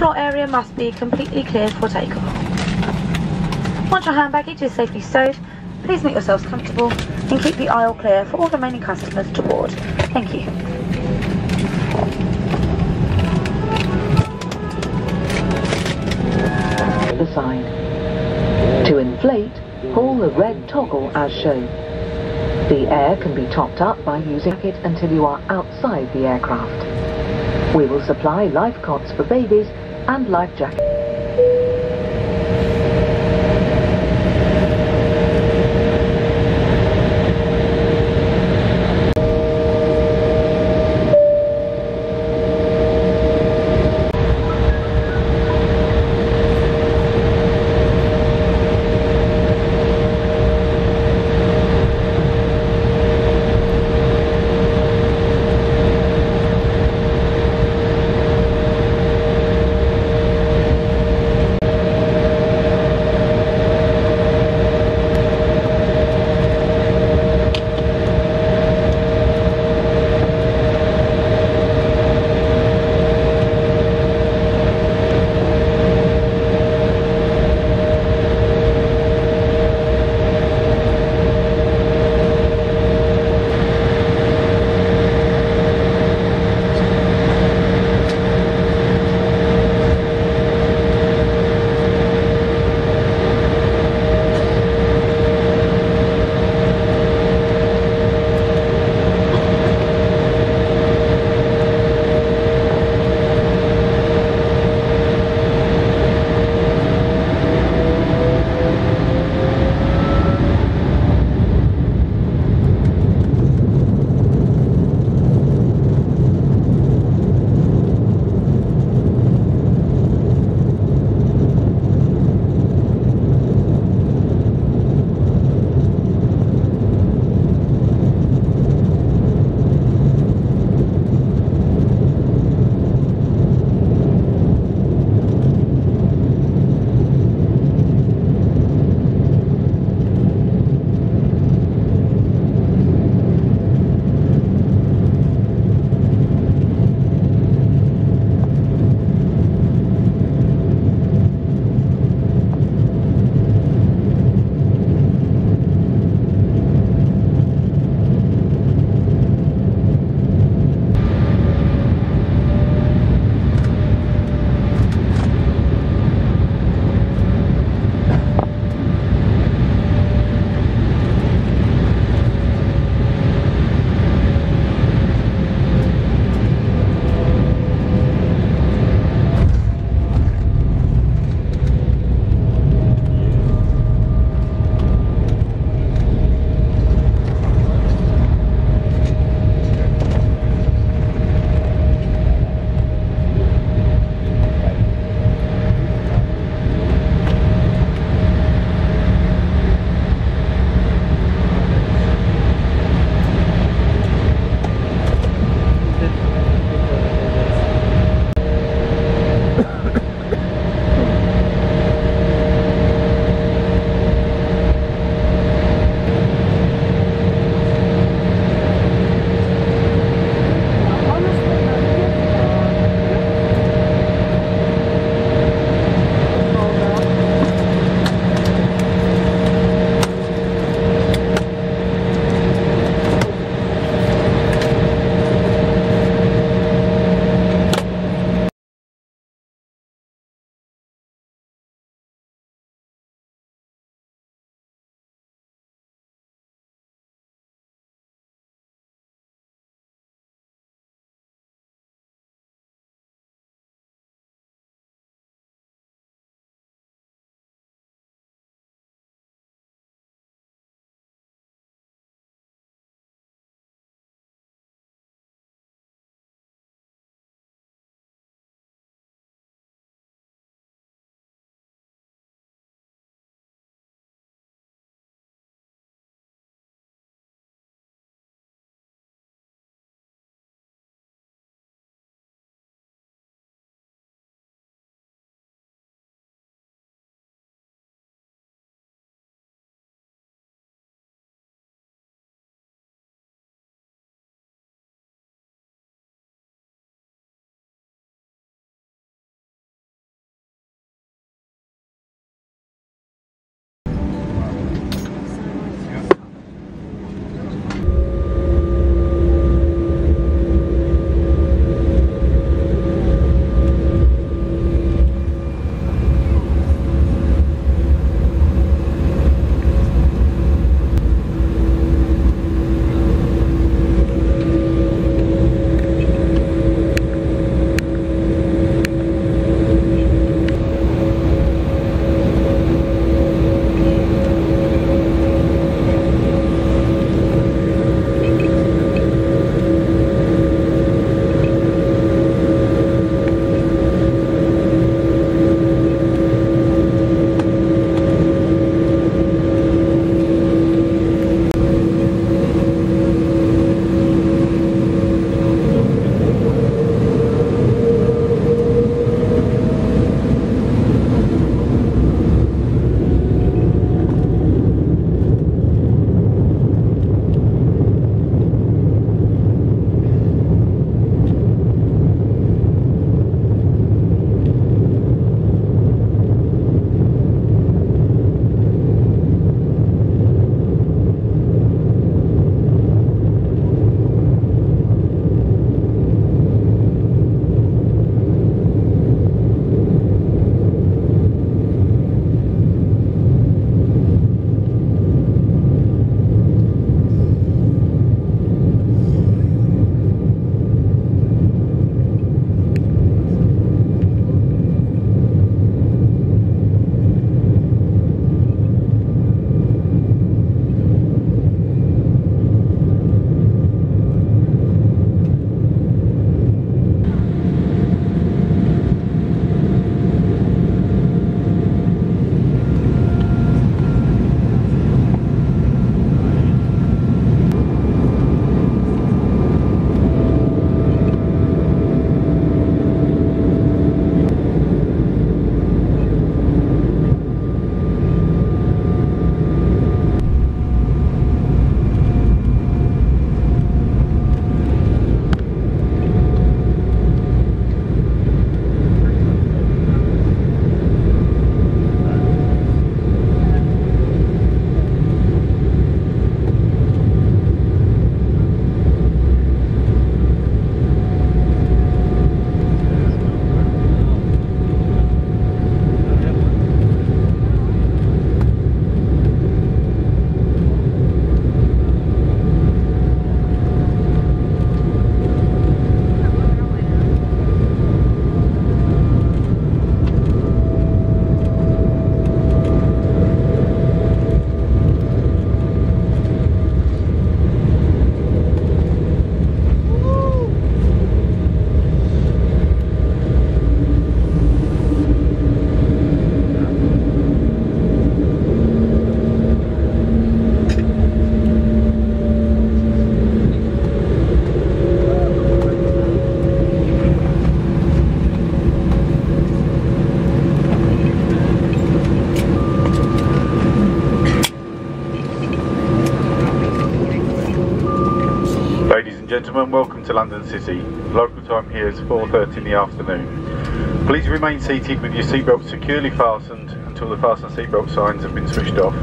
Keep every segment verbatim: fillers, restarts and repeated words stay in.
floor area must be completely cleared for takeoff. Once your hand baggage is safely stowed, please make yourselves comfortable and keep the aisle clear for all remaining customers to board. Thank you. The side. To inflate, pull the red toggle as shown. The air can be topped up by using it until you are outside the aircraft. We will supply life cots for babies and life jackets. and welcome to London City. Local time here is four thirty in the afternoon. Please remain seated with your seatbelt securely fastened until the fasten seatbelt signs have been switched off.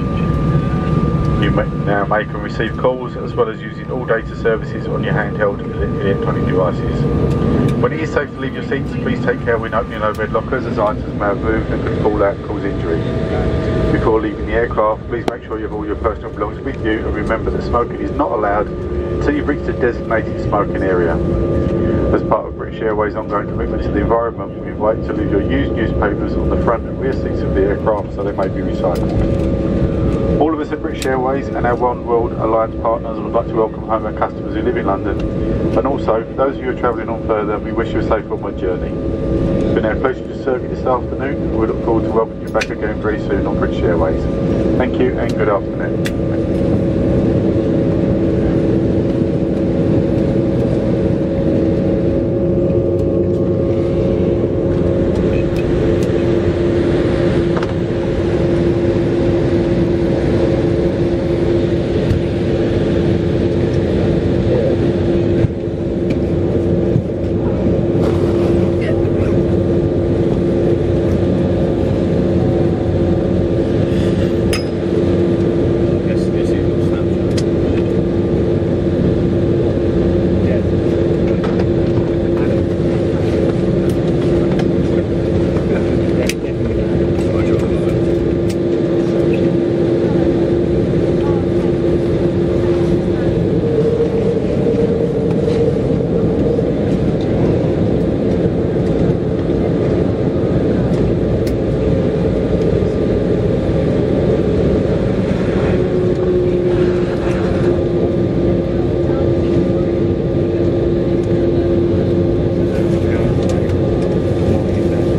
You may now make and receive calls as well as using all data services on your handheld electronic devices. When it is safe to leave your seats, please take care when opening overhead lockers as items may have moved and could fall out and cause injury. Before leaving the aircraft, please make sure you have all your personal belongings with you and remember that smoking is not allowed until you've reached a designated smoking area. As part of British Airways' ongoing commitment to the environment, we invite you to leave your used newspapers on the front and rear seats of the aircraft so they may be recycled. All of us at British Airways and our One World Alliance partners would like to welcome home our customers who live in London, and also for those of you who are travelling on further, we wish you a safe onward journey. It's been our pleasure to serve you this afternoon, and we look forward to welcoming you back again very soon on British Airways. Thank you and good afternoon.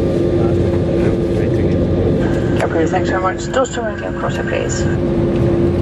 Thanks very much. Doors to radio crosser, please.